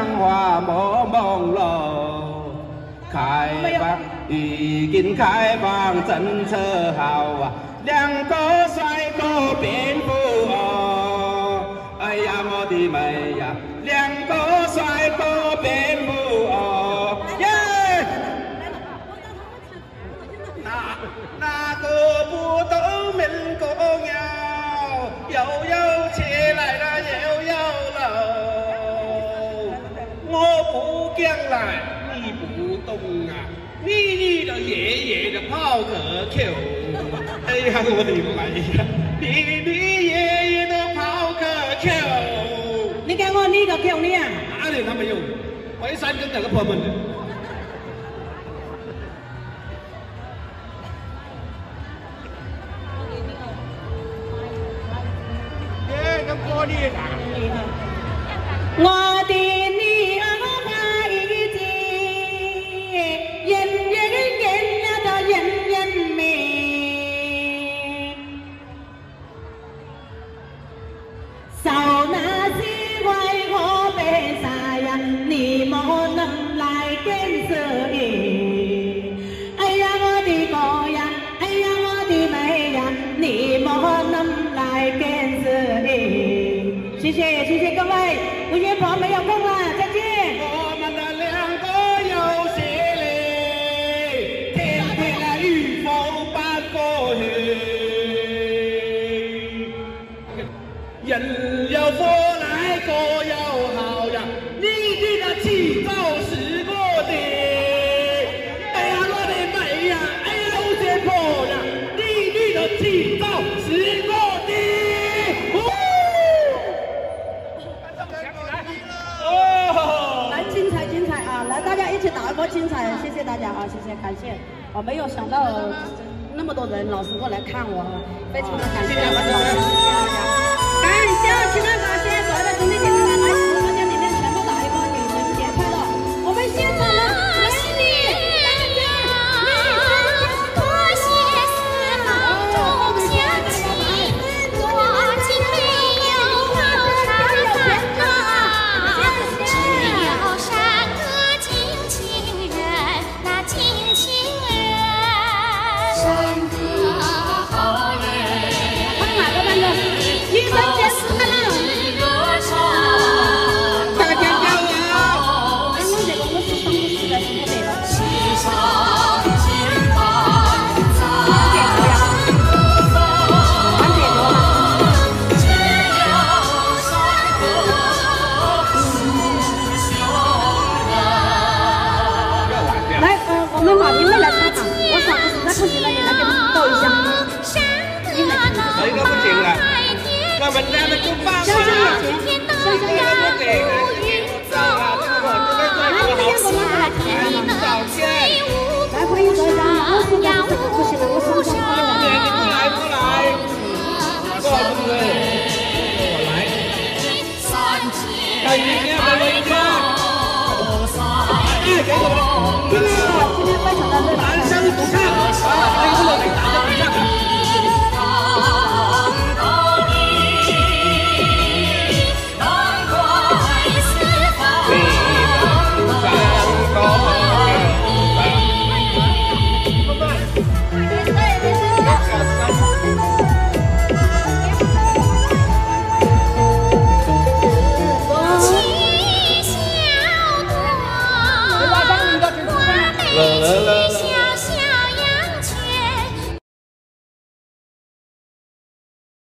花茫茫路，开放已经开放政策好啊，两个帅哥变富哦，哎呀我的妹呀，两个帅哥变富哦，耶！那个不懂民歌谣，悠悠起来了悠悠喽。我不讲来，你不懂啊，你的爷爷的跑个球，哎呀我的妈呀，你爷爷的跑个球。 你讲我你个球呢？ 哪里他没有？我一三根两个破门的。我的女儿她已经演了的演美，少那些为我悲啥呀？你莫能来干涉耶！哎呀我的哥呀，哎呀我的妹呀，你莫能来干涉耶！谢谢各位，吴云鹏没有空了，再见。 我们的两个有血泪，天天的雨风般过去，人要过来歌要好呀，你的气造是我的，哎呀我的妹呀，哎呀吴建波呀，你的气造是我的。 来精彩啊！来，大家一起打一波精彩，谢谢大家啊，谢谢感谢。我没有想到那么多人老师过来看我，非常的感谢我们老师，感谢其他感谢所有的兄弟姐妹们来直播间里面全部打一波女神节快乐！我们现场的美女大家，多谢四方众乡亲，我今没有好茶饭啊。 我们家的就爸爸，这个不给了，走啊！我们好夏天，早天， 来欢迎大家，我现在不行了，我上上班了。 你过来，过来，过来，过来，看你家的伟哥，给我， 今天非常的热闹， 男生不看啊，那个是打的不看。啦啦啦。